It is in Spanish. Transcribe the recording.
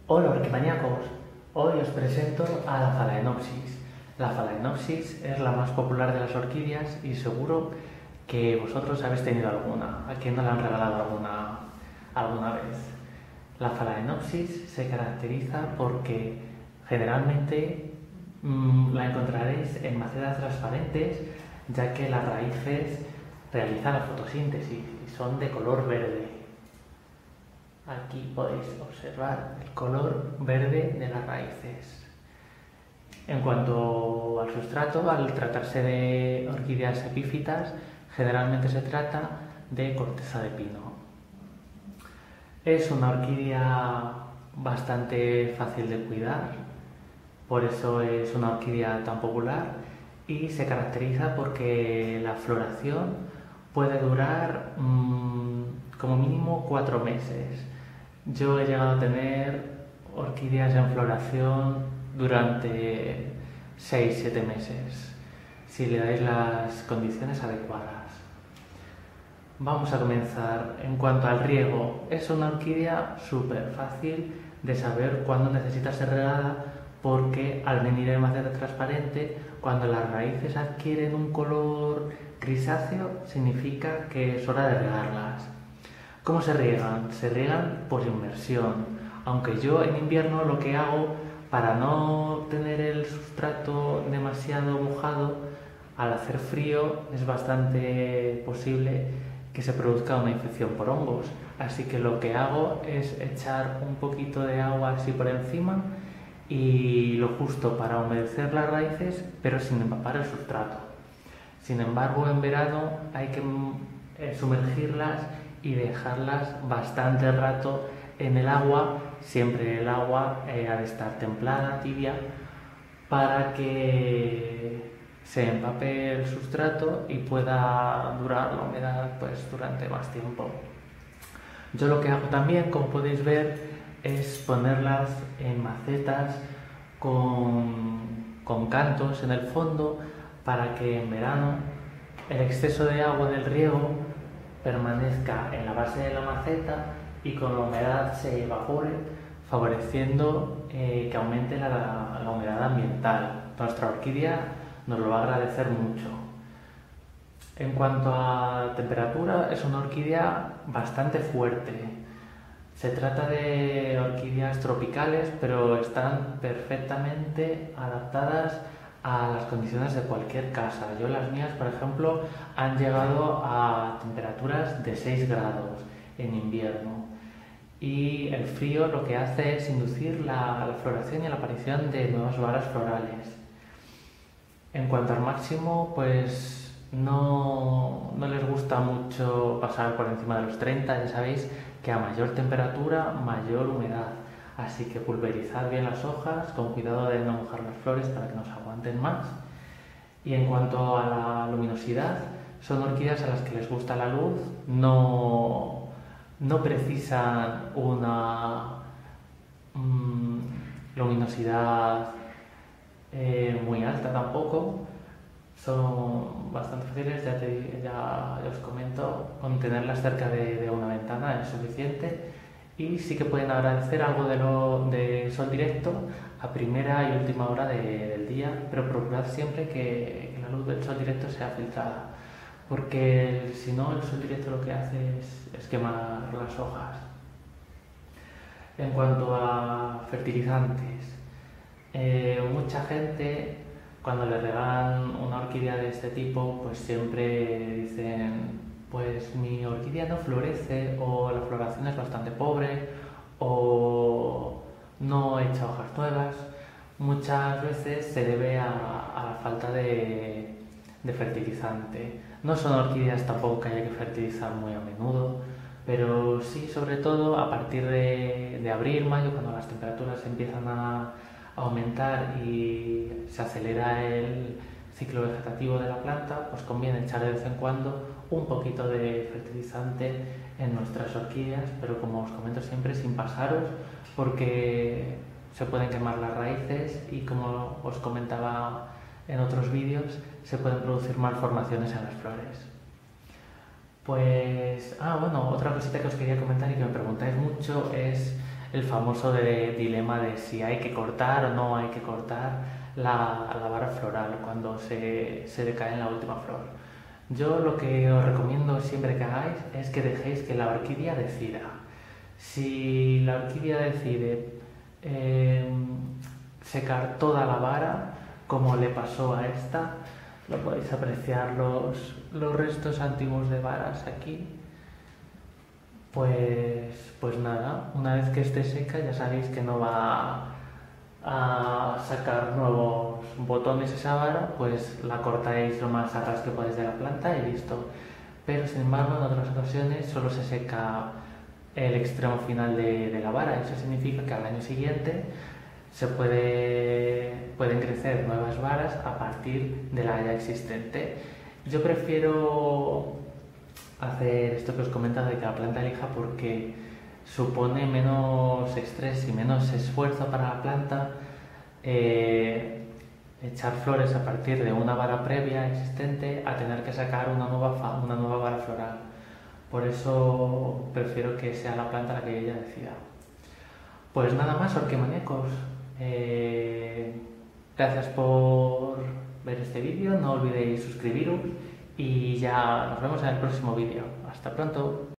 Hola orquimaníacos, hoy os presento a la Phalaenopsis. La Phalaenopsis es la más popular de las orquídeas y seguro que vosotros habéis tenido alguna. ¿A quién no le han regalado alguna vez? La Phalaenopsis se caracteriza porque generalmente la encontraréis en macetas transparentes, ya que las raíces realizan la fotosíntesis y son de color verde. Aquí podéis observar el color verde de las raíces. En cuanto al sustrato, al tratarse de orquídeas epífitas, generalmente se trata de corteza de pino. Es una orquídea bastante fácil de cuidar, por eso es una orquídea tan popular y se caracteriza porque la floración puede durar como mínimo 4 meses. Yo he llegado a tener orquídeas en floración durante 6-7 meses, si le dais las condiciones adecuadas. Vamos a comenzar. En cuanto al riego, es una orquídea súper fácil de saber cuándo necesita ser regada, porque al venir en maceta transparente, cuando las raíces adquieren un color grisáceo, significa que es hora de regarlas. ¿Cómo se riegan? Se riegan por inmersión, aunque yo en invierno lo que hago para no tener el sustrato demasiado mojado, al hacer frío es bastante posible que se produzca una infección por hongos, así que lo que hago es echar un poquito de agua así por encima y lo justo para humedecer las raíces, pero sin empapar el sustrato. Sin embargo, en verano hay que sumergirlas y dejarlas bastante rato en el agua, siempre el agua ha de estar templada, tibia, para que se empape el sustrato y pueda durar la humedad durante más tiempo. Yo lo que hago también, como podéis ver, es ponerlas en macetas con cantos en el fondo, para que en verano el exceso de agua del riego permanezca en la base de la maceta y con la humedad se evapore, favoreciendo que aumente la humedad ambiental. Nuestra orquídea nos lo va a agradecer mucho. En cuanto a temperatura, es una orquídea bastante fuerte. Se trata de orquídeas tropicales, pero están perfectamente adaptadas a las condiciones de cualquier casa. Yo las mías, por ejemplo, han llegado a temperaturas de 6 grados en invierno, y el frío lo que hace es inducir la floración y la aparición de nuevas varas florales. En cuanto al máximo, pues no les gusta mucho pasar por encima de los 30, ya sabéis que a mayor temperatura, mayor humedad. Así que pulverizad bien las hojas, con cuidado de no mojar las flores para que nos aguanten más. Y en cuanto a la luminosidad, son orquídeas a las que les gusta la luz, no precisan una luminosidad muy alta tampoco. Son bastante fáciles, ya os comento, con tenerlas cerca de una ventana es suficiente. Y sí que pueden agradecer algo de sol directo a primera y última hora del día, pero procurad siempre que la luz del sol directo sea filtrada, porque si no, el sol directo lo que hace es quemar las hojas. En cuanto a fertilizantes, mucha gente, cuando le regalan una orquídea de este tipo, pues siempre dicen: pues mi orquídea no florece, o la floración es bastante pobre, o no echa hojas nuevas. Muchas veces se debe a la falta de fertilizante. No son orquídeas tampoco que haya que fertilizar muy a menudo, pero sí, sobre todo a partir de abril, mayo, cuando las temperaturas empiezan a aumentar y se acelera el ciclo vegetativo de la planta, pues conviene echar de vez en cuando un poquito de fertilizante en nuestras orquídeas, pero como os comento siempre, sin pasaros, porque se pueden quemar las raíces y, como os comentaba en otros vídeos, se pueden producir malformaciones en las flores. Pues, bueno, otra cosita que os quería comentar y que me preguntáis mucho es el famoso dilema de si hay que cortar o no hay que cortar la vara floral cuando se decae en la última flor. Yo lo que os recomiendo siempre que hagáis es que dejéis que la orquídea decida. Si la orquídea decide secar toda la vara, como le pasó a esta, lo podéis apreciar los restos antiguos de varas aquí. Pues nada, una vez que esté seca ya sabéis que no va a sacar nuevos botones esa vara, pues la cortáis lo más a ras que podéis de la planta y listo. Pero sin embargo en otras ocasiones solo se seca el extremo final de la vara. Eso significa que al año siguiente pueden crecer nuevas varas a partir de la ya existente. Yo prefiero hacer esto que os he comentado de que la planta elija porque supone menos estrés y menos esfuerzo para la planta echar flores a partir de una vara previa existente a tener que sacar una nueva vara floral. Por eso prefiero que sea la planta la que ella decida. Pues nada más, orquímaníacos. Gracias por ver este vídeo, no olvidéis suscribiros y ya nos vemos en el próximo vídeo. Hasta pronto.